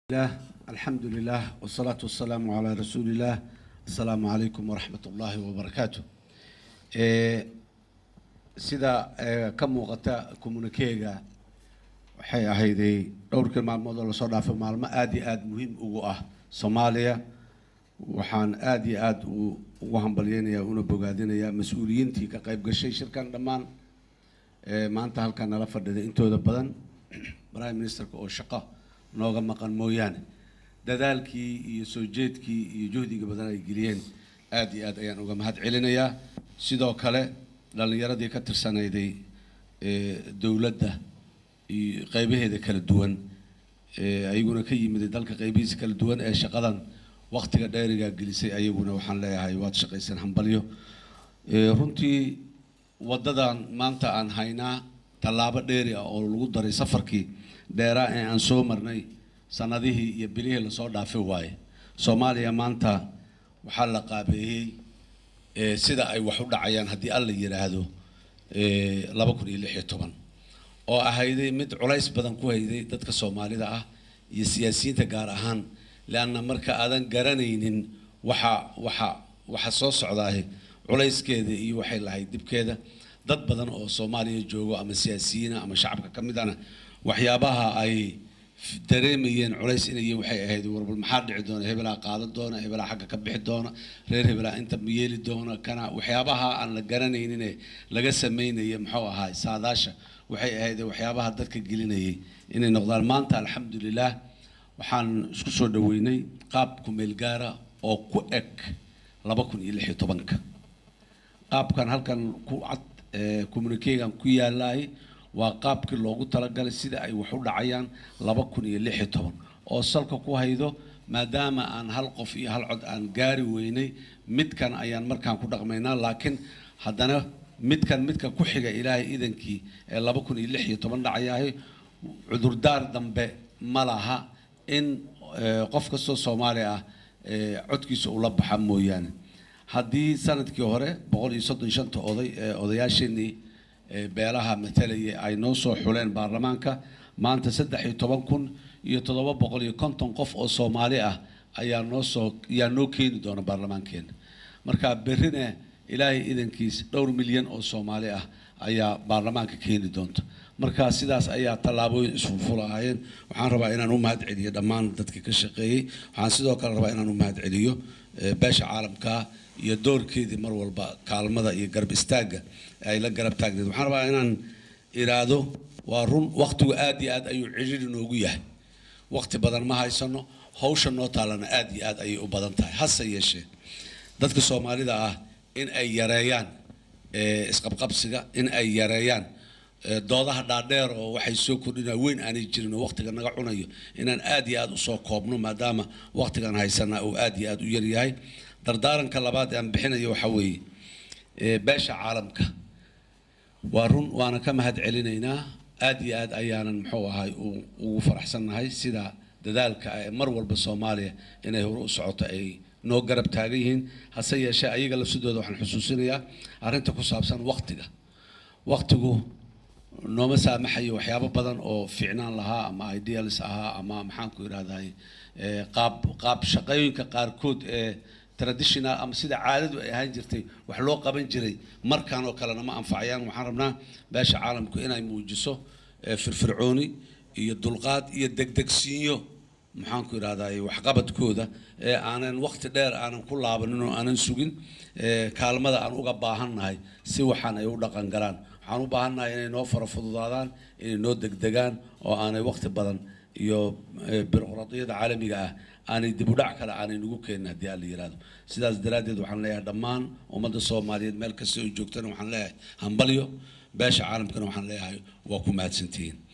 الله الحمد لله والصلاة والسلام على رسول الله. السلام عليكم ورحمة الله وبركاته. سيدا كم وقتا كومونيكيغا waxay ahayday dhowrkii maalmood oo la soo dhaafay maalmo aad iyo aad muhiim ugu ah Soomaaliya. waxaan aad iyo aad ugu hambalyeynaya una bogaadinaya mas'uuliyiintii ka qayb gashay shirkan dhammaan maanta halkan nala fadhiday intooda badan Prime Ministerka oo shaqo nooga maqan mooyaane dadaalkii iyo soo jeedkii iyo juhdiga badan ay geliyeen aad iyo aad ayaan uga mahad celinayaa. sidoo kale dhalinyaradii ka tirsanayday dawladda qaybaheeda kala duwan ayaguna ka yimid dalka qaybihiisa kala duwan ee shaqadan waqtiga dheeriga gelisay ayaguna waxaan leeyahay waad shaqaysan hambalyo. runtii wadadan maanta aan haynaa talaabo dheeri ah oo lagu daray safarkii dheeraa ee aan soo marnay sanadihii iyo bilihii la soo dhaafay waaye. Soomaaliya maanta waxaa la qaabeeyay sida ay wax u dhacayaan haddii alla yiraahdo 2016 oo ahayday mid culays badan ku hayday dadka Soomaalida ah iyo siyaasiyiinta gaar ahaan laana marka aadan garanaynin waxa soo socdaa culayskeeda iyo waxay lahayd dibkeeda dad badan oo Soomaaliya joogo ama siyaasiyiin ama shacabka kamidana waxyaabaha ay dareemayeen culays inay waxay ahayd warbal maxaa dhici doona hebelaa qaadan doona hebelaa xagga ka bixi doona reer hebelaa inta yeeli doona kana waxyaabaha aan la garanaynin laga sameeyay maxuu ahaa saadaasha waxay ahayd waxyaabaha dadka gelinayay inay noqdaan maanta alxamdulillah waxaan isku soo dhaweynay qaab ku meel gaara oo ku eg 2016 qaabkan halkan ku cad communication ku yaalay waa qaabkii loogu talagalay sida ay wax u dhacayaan 2016 oo salka ku haydo maadaama aan hal qof iyo hal cod aan gaari weynay midkan ayaan markaan ku dhaqmaynaa laakiin haddana midka ku xiga ilaahay idankii ee 2016 dhacayahay cudurdaar dambe ma laha in qof kastoo Soomaali ah codkiisa ula baxa mooyaane. haddii sanadkii hore 135 odayaasheenii beelaha matalaya ay noo soo xuleen baarlamaanka maanta 13,750 qof oo Soomaali ah ayaa noo keeni doona baarlamaankeena. marka berrina ilaahay idankiis dhowr milyan oo Soomaali ah ayaa baarlamaanka keeni doonta. marka sidaas ayaa talaabooyin isu fulaayeen. waxaan rabaa inaan u mahad celiyo dhammaan dadkii ka shaqeeyay. waxaan sidoo kale rabaa inaan u mahad celiyo beesha caalamka iyo doorkeedii mar walba kaalmada iyo garab istaaga ay la garab taagneed. waxaan rabaa inaan iraado waa run waqtigu aad iyo aad ayuu ciriiri noogu yahay. waqti badan ma haysano hawsha noo taalana aad iyo aad ayay u badan tahay. hase yeeshee dadka Soomaalida ah in ay yareeyaan isqabqabsiga in ay yareeyaan doodaha dhaadheer oo waxay soo kordhinaa weyn aanay jirin oo waqtiga naga cunayo inaan aad iyo aad u soo koobno maadaama waqtigan haysana uu aad iyo aad u yar yahay. dardaaranka labaad aan bixinayo waxa weeye beesha caalamka waa run waana ka mahad celinaynaa aad iyo aad ayaanan muxuu ahay ugu faraxsanahay sida dadaalka ay mar walba Soomaaliya inay hor u socoto ay noo garab taagan yihiin. hase yeeshee ayaga lafsidooda waxaan xusuusinayaa arrinta ku saabsan waqtigu nooma saamaxayo waxyaabo badan oo fiicnaan lahaa ama ideals ahaa ama maxaan ku yiraahdaa qaab shaqooyinka qaarkood ee traditional ama sida caadadu ay ahaan jirtay wax loo qaban jiray markaan oo kale ma anfacayaan. waxaan rabnaa beesha caalamku inay muujiso firfircooni iyo dulqaad iyo degdegsiinyo maxaan ku yiraahdaa wax qabadkooda ee aanan waqti dheer aanan ku laabanin oo aanan sugin kaalmada aan uga baahannahay si waxaan ay u dhaqan galaan. waxaan u baahannahay inay noo farafududaadaan inay noo degdegaan oo aanay waqti badan iyo biroqraadiyada caalamiga ah aanay dib u dhac kale aanay nagu keenin haddii aan la yiraahdo. sidaas daraadeed waxaan leeyahay dhammaan ummadda Soomaaliyeed meel kasta oo joogtana waxaan leeyahay hambalyo beesha caalamkana waxaan leeyahay waa ku mahadsantihiin.